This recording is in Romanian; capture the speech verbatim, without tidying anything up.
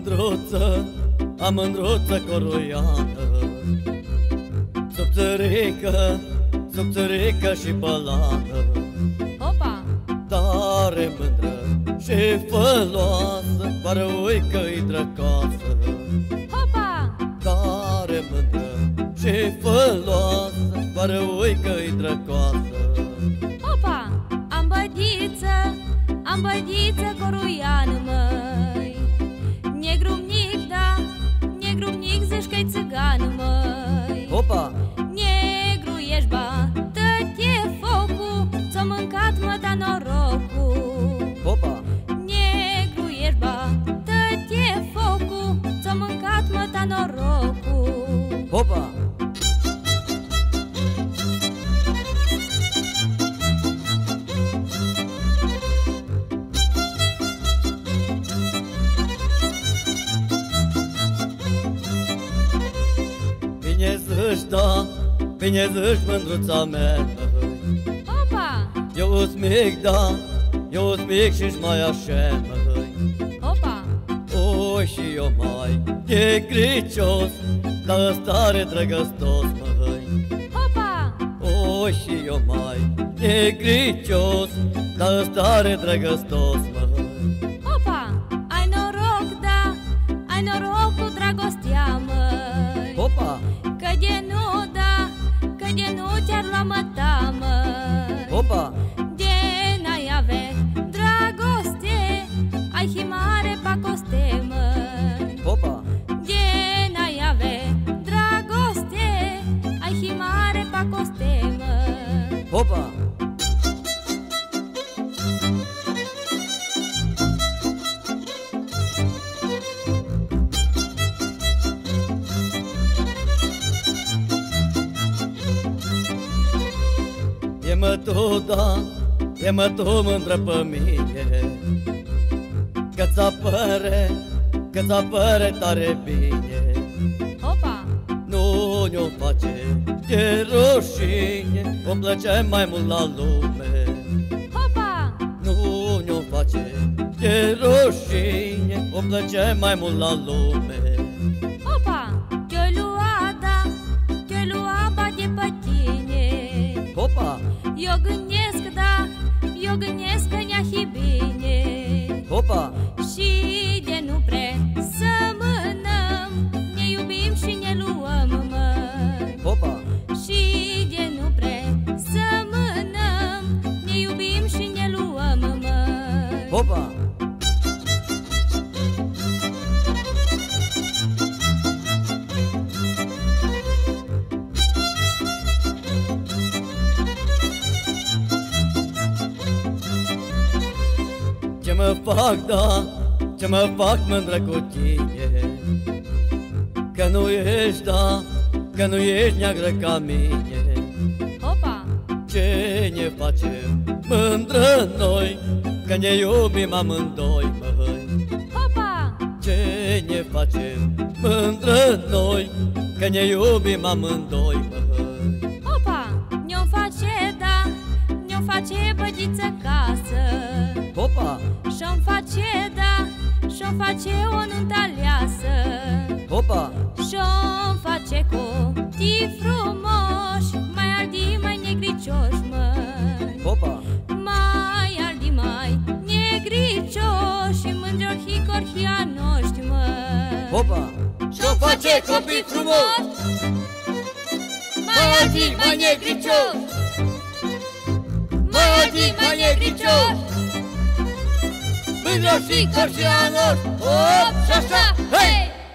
mândruță, am mândruță coruiană, sub țărică, sub țărică și pălană. Opa! Tare mândră și făloasă, fără uică-i drăcoasă. Opa! Tare mândră și făloasă, fără uică-i drăcoasă. Opa! Am bădiță, am bădiță coruiană, măi. Negru-mnic, da, negru-mnic zici că-i țigană, măi. Opa! Negru ești, ba, dă-te focul, ți-o mâncat măta norocul. Opa! Negru ești, ba, dă-te focul, ți-o mâncat măta norocul. Opa! Bine zici, da, bine zici, mândruța mea. Opa! Eu-s mic, da, eu-s mic și-și mai așa, măi. Opa! O, și eu mai e gricios, dar stare drăgăstos, măi. Opa! O, și eu mai e gricios, dar stare drăgăstos, măi. Opa! Ai noroc, da, ai noroc cu dragostea, măi. Opa! Că de nu, da, că de nu te-ar lua măta, măi. Opa! De n-ai ave dragoste, ai himare pacoste, măi. Opa! De n-ai ave dragoste, ai himare pacoste, măi. Opa! E mă tu, da, e mă tu mândră pe mine, că-ți apăre, că-ți apăre tare bine. Opa! Nu ne-o face de rușine, îmi place mai mult la lume. Opa! Nu ne-o face de rușine, îmi place mai mult la lume. Opa! Te-o lua, da, te-o lua bate pe tine. Opa! Eu gândesc, da, eu gândesc că ne-a fi bine. Opa! Și de nu pre să mânăm, ne iubim și ne luăm, măi. Opa! Și de nu pre să mânăm, ne iubim și ne luăm, măi. Opa! Ce mă fac, da, ce mă fac mândră cu tine, că nu ești, da, că nu ești neagră ca mine. Opa! Ce ne facem mândră noi, că ne iubim amândoi, măi. Opa! Ce ne facem mândră noi, că ne iubim amândoi, măi. Opa! Ne-o face, da, ne-o face bădiță casă. Opa! Și-o face, da, și-o face o nuntă aleasă. Opa! Și-o face copii frumoși, mai aldi, mai negricioși, măi. Opa! Mai aldi, mai negricioși, mândri orhii noștri, măi. Opa! Și-o face copii frumoși, mai aldi, mai negricioși, mai aldi, mai negricioși, mândri orhii noștri, hop, și așa, hei!